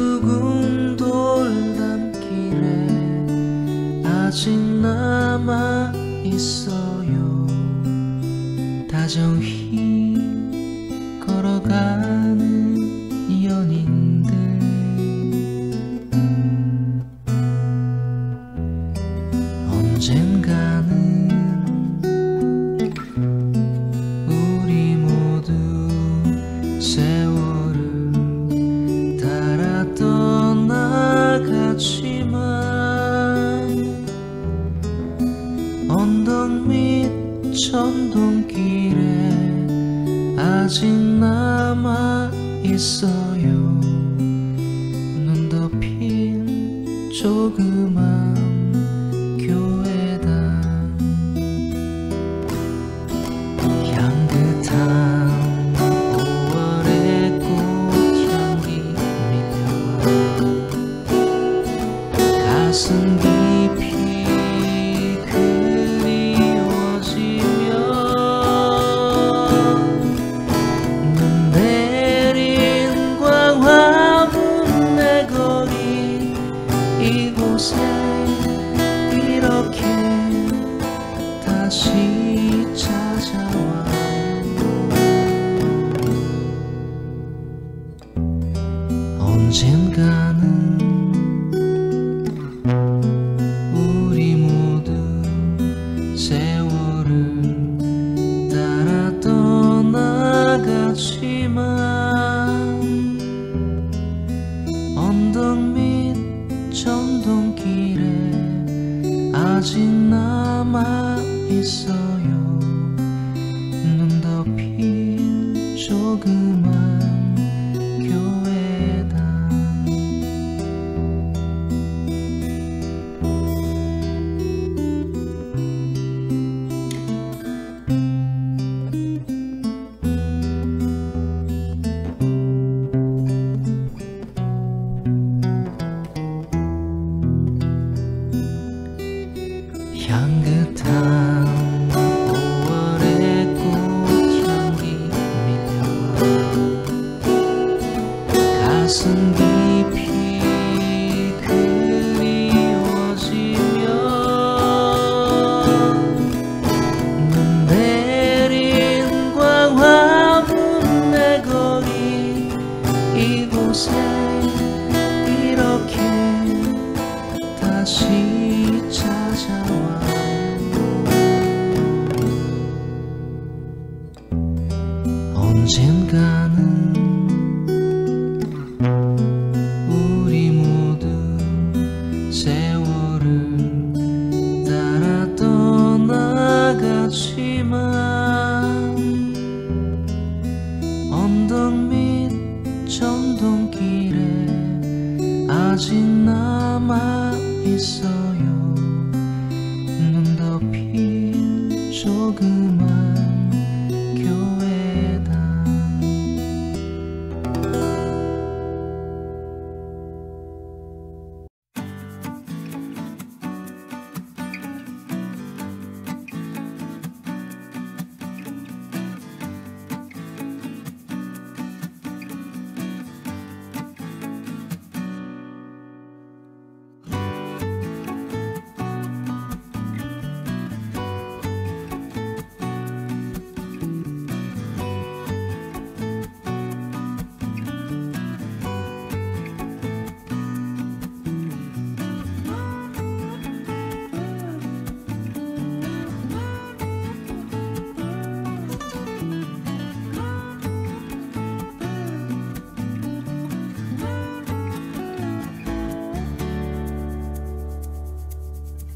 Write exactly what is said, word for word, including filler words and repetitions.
죽은 돌담길에 아직 남아 있어요. 다정히 걸어가는 연인들. 언젠가는 우리 모두 세월을 따라 떠나가지만 언덕 밑 천동길에 아직 남아 있어요. 눈 덮인 조그만 교회당. 향긋한 오월의 꽃향기 밀려와 가슴 깊이 그리워지며 눈 내린 광화문 내 거리 이곳에 이렇게 다시 찾아와. 언젠가는 우리 모두 세월을 따라 떠나가지만 언덕 밑 전동길에 아직 남아 있어요. 눈 덮인 조그만 교회당. 향긋한 오월의 꽃향기 밀려와 가슴 깊이 그리워지며 눈 내린 광화문 내 거리 이곳에 이렇게 다시 찾아와. 언젠가는 우리 모두 세월을 따라 떠나가지만 언덕 밑 전동길에 아직 남아 있어요.